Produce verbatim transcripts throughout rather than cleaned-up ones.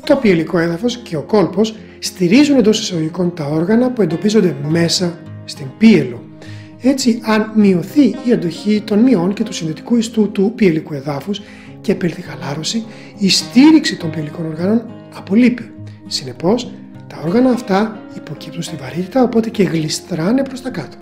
Το πιελικό έδαφος και ο κόλπος στηρίζουν εντός εισαγωγικών τα όργανα που εντοπίζονται μέσα στην πίελο. Έτσι, αν μειωθεί η αντοχή των μειών και του συνδετικού ιστού του πιελικού εδάφους και επέλθει χαλάρωση, η στήριξη των πιελικών οργάνων απολείπει. Συνεπώς, τα όργανα αυτά υποκύπτουν στη βαρύτητα, οπότε και γλιστράνε προς τα κάτω.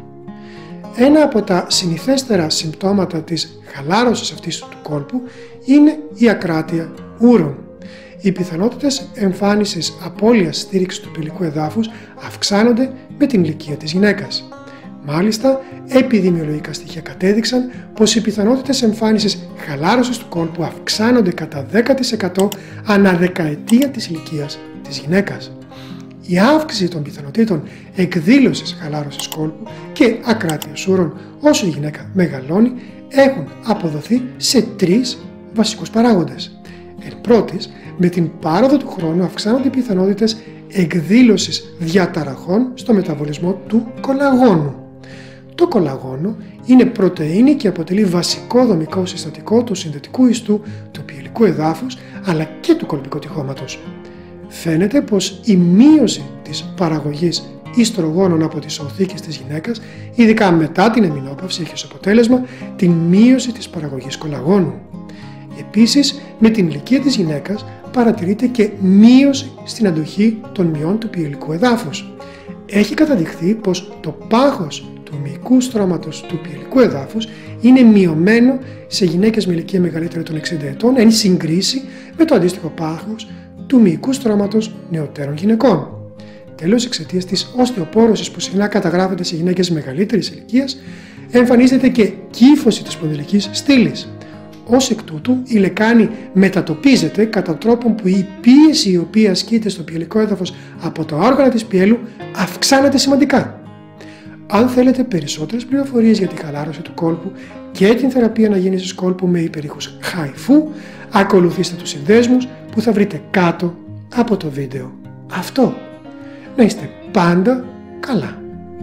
Ένα από τα συνηθέστερα συμπτώματα της χαλάρωσης αυτής του κόλπου είναι η ακράτεια ούρων. Οι πιθανότητες εμφάνισης απώλειας στήριξης του πιελικού εδάφους αυξάνονται με την ηλικία της γυναίκας. Μάλιστα, επιδημιολογικά στοιχεία κατέδειξαν πως οι πιθανότητες εμφάνισης χαλάρωσης του κόλπου αυξάνονται κατά δέκα τοις εκατό ανά δεκαετία της ηλικίας της γυναίκας. Η αύξηση των πιθανότητων εκδήλωσης χαλάρωσης κόλπου και ακράτειας ούρων όσο η γυναίκα μεγαλώνει έχουν αποδοθεί σε τρεις βασικούς παράγοντες. Εν πρώτης, με την πάροδο του χρόνου αυξάνονται οι πιθανότητες εκδήλωσης διαταραχών στο μεταβολισμό του κολαγόνου. Το κολαγόνο είναι πρωτεΐνη και αποτελεί βασικό δομικό συστατικό του συνδετικού ιστού του πιελικού εδάφους αλλά και του κολπικοτυχώματος. Φαίνεται πως η μείωση της παραγωγής ιστρογόνων από τις οθήκες της γυναίκας, ειδικά μετά την εμεινόπαυση, έχει ως αποτέλεσμα την μείωση της παραγωγής κολαγόνου. Επίσης, με την ηλικία της γυναίκας παρατηρείται και μείωση στην αντοχή των μειών του πιελικού εδάφους. Έχει καταδειχθεί πως το πάχος του μυϊκού στρώματος του πιελικού εδάφους είναι μειωμένο σε γυναίκες με ηλικία μεγαλύτερη των εξήντα ετών εν συγκρίση με το αντίστοιχο πάχος του μυϊκού στρώματος νεωτέρων γυναικών. Τέλος, εξαιτίας της οστεοπόρωσης που συχνά καταγράφεται σε γυναίκες μεγαλύτερης ηλικίας, εμφανίζεται και κύφωση της σπονδυλικής στήλης. Ως εκ τούτου, η λεκάνη μετατοπίζεται κατά τρόπον που η πίεση η οποία ασκείται στο πιελικό έδαφος από τα όργανα της πιέλου αυξάνεται σημαντικά. Αν θέλετε περισσότερες πληροφορίες για τη χαλάρωση του κόλπου και την θεραπεία αναγέννησης κόλπου με υπερήχους χαϊφού, ακολουθήστε τους συνδέσμους που θα βρείτε κάτω από το βίντεο αυτό. Να είστε πάντα καλά.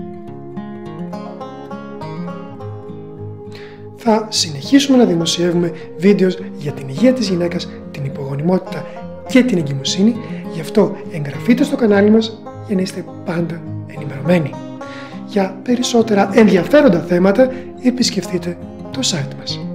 Θα συνεχίσουμε να δημοσιεύουμε βίντεο για την υγεία της γυναίκας, την υπογονιμότητα και την εγκυμοσύνη, γι' αυτό εγγραφείτε στο κανάλι μας για να είστε πάντα ενημερωμένοι. Για περισσότερα ενδιαφέροντα θέματα επισκεφτείτε το site μας.